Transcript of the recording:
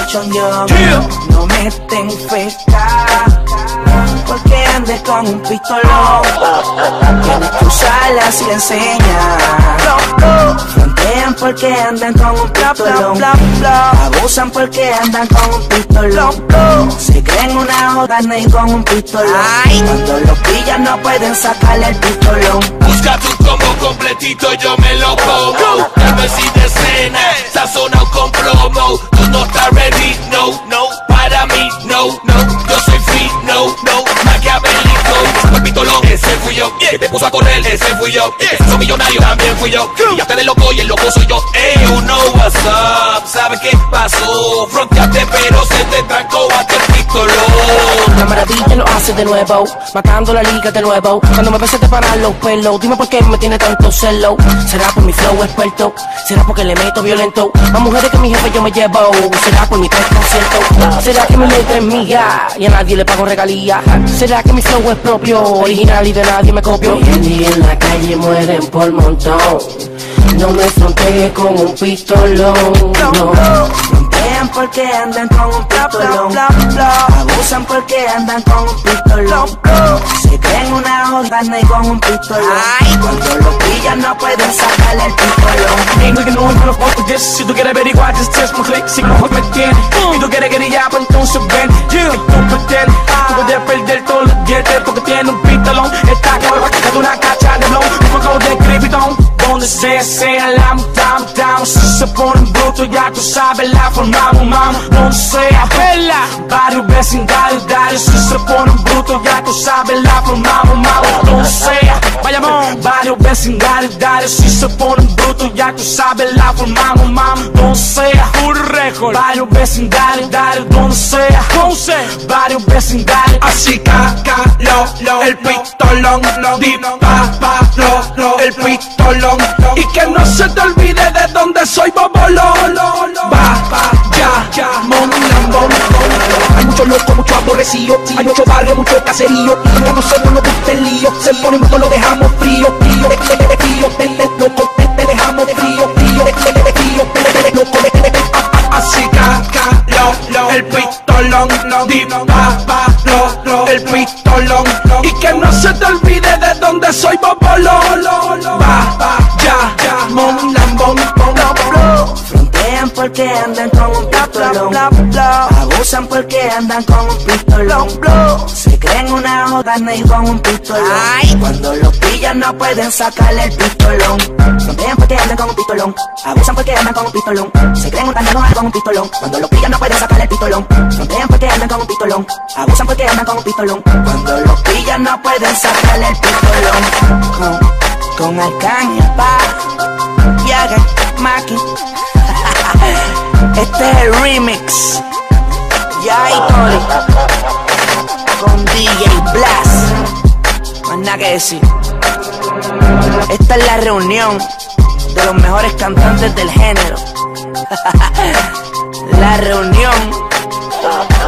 yo no meten feca, porque andes con un pistolón. Tienes que usarla si le enseñas. Frontean porque andan con un pistolón. Abusan porque andan con un pistolón. Se creen una jodana y con un pistolón. Cuando los pillan no pueden sacarle el pistolón. Busca tu combo completito, yo me lo como. Dame si de escena, sazonado con promo. Tú no estás ready, no, no. Para mí, no, no. Yo soy free, no, no. Maquiavélico, saco el pistolón, ese fui yo. Que te puso a correr, ese fui yo. Que te hizo millonario, también fui yo. Y ya te de loco y el loco soy yo. Hey, you know what's up, ¿sabe qué pasó? Fronteaste pero se te trancó hasta el pistolón. La maravilla lo hace de nuevo, matando la liga de nuevo. Cuando me empecé a parar los pelos, dime por qué me tiene tanto celo. ¿Será por mi flow experto? ¿Será porque le meto violento? Más mujeres que mi jefe yo me llevo. ¿Será por mi concierto? ¿Será que mi letra es mía y a nadie le pago regalías? ¿Será que mi flow es propio, original y de nadie me copio? Hoy en día en la calle mueren por montón. No me fronteé con un pistolón, no. Frontean porque andan con un pistolón. Abusan porque andan con un pistolón. Se creen una jodana y con un pistolón. Cuando los pillan no pueden sacarle el pistolón. Ain't looking no one fuck with this. Si tú quieres averiguar, just test my click. Si no me tienes y tú quieres guerrillar, pues entonces ven. Y tú pretendes, tú puedes perder todos los dientes porque tiene un pistolón. Esta cabra que de una cacha de blow. Un poco de criptón. Donde sea la down. Si se ponen brutos ya tú sabes la formamos, mamo. Donde sea vela, barrio, vecindario, dario. Si se ponen brutos ya tú sabes la formamos, mamo. Donde sea, vayamos, barrio, vecindario, dario. Si se ponen brutos ya tú sabes la formamos, mamo. Donde sea, un récord, barrio, vecindario, dario. Donde sea, barrio, vecindario. Así lo, el pistolón, disparo, el pistolón. Y que no se te olvide de dónde soy, bobolón. Ya, mon. Hay mucho loco, mucho aborrecido. Hay mucho barrio, mucho caserío. Y no nos no nos gusta el lío. Se pone mucho, lo dejamos frío. Loco, te dejamos frío. Así lo, el pistolón, disparo, el pistolón. Y que no se te olvide de dónde soy, bobolón. Ya, mon. Frontean porque andan con un pistolón. Abusan porque andan con un pistolón. Se creen una jodana y con un pistolón. Cuando los pillan no pueden sacarle el pistolón. Frontean porque andan con un pistolón. Abusan porque andan con un pistolón. Se creen una jodana con un pistolón. Cuando los pillan no pueden sacarle el pistolón. Frontean porque andan con un pistolón. Abusan porque andan con un pistolón. Cuando los pillan no pueden sacarle el pistolón. Con Arcángel, y hagan Maki. Este es el remix. Ya y Tori con DJ Blast. Más nada que decir. Esta es la reunión de los mejores cantantes del género. La reunión